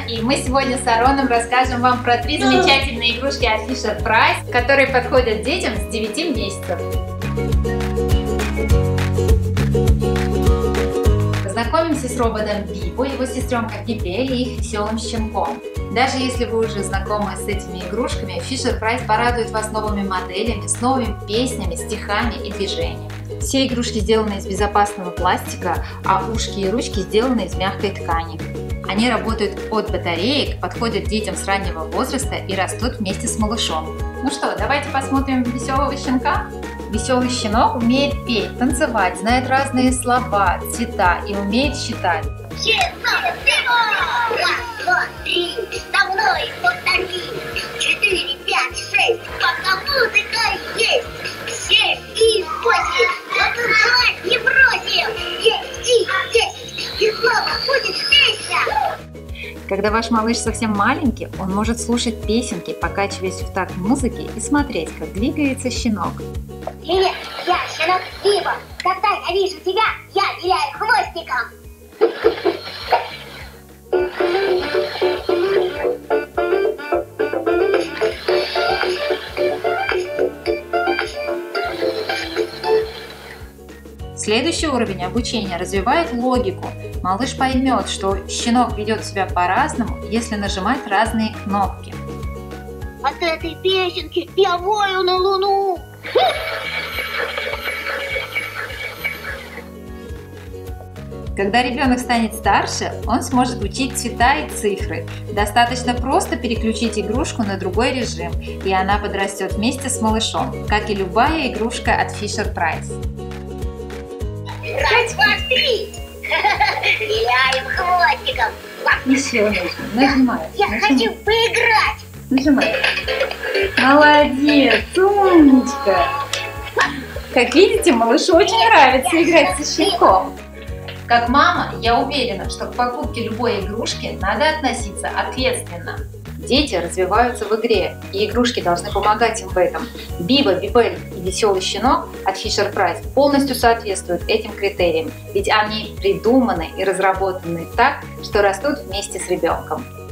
и мы сегодня с Ароном расскажем вам про 3 замечательные игрушки от Fisher-Price, которые подходят детям с 9 месяцев. Познакомимся с роботом Бибо, его сестренкой Бибель и их веселым щенком. Даже если вы уже знакомы с этими игрушками, Fisher-Price порадует вас новыми моделями, с новыми песнями, стихами и движениями. Все игрушки сделаны из безопасного пластика, а ушки и ручки сделаны из мягкой ткани. Они работают от батареек, подходят детям с раннего возраста и растут вместе с малышом. Ну что, давайте посмотрим веселого щенка? Веселый щенок умеет петь, танцевать, знает разные слова, цвета и умеет считать. Раз, два, три, со мной повтори. 4, 5, 6, пока музыка есть. 7 и 8, потанцевать не бросим. 9 и 10, и снова будет песня. Когда ваш малыш совсем маленький, он может слушать песенки, покачиваясь в такт музыки и смотреть, как двигается щенок. Привет, я щенок Бибо. Когда я вижу тебя, я виляю хвостиком. Следующий уровень обучения развивает логику. Малыш поймет, что щенок ведет себя по-разному, если нажимать разные кнопки. От этой песенки я вою на луну. Когда ребенок станет старше, он сможет учить цвета и цифры. Достаточно просто переключить игрушку на другой режим, и она подрастет вместе с малышом, как и любая игрушка от Fisher-Price. Раз, два, три. Виляем хвостиком. Еще нажимай. Я хочу поиграть. Нажимай. Молодец, умничка. Как видите, малышу очень нравится играть со щенком. Как мама, я уверена, что к покупке любой игрушки надо относиться ответственно. Дети развиваются в игре, и игрушки должны помогать им в этом. Бибо, Бибель и веселый щенок от Fisher-Price полностью соответствуют этим критериям, ведь они придуманы и разработаны так, что растут вместе с ребенком.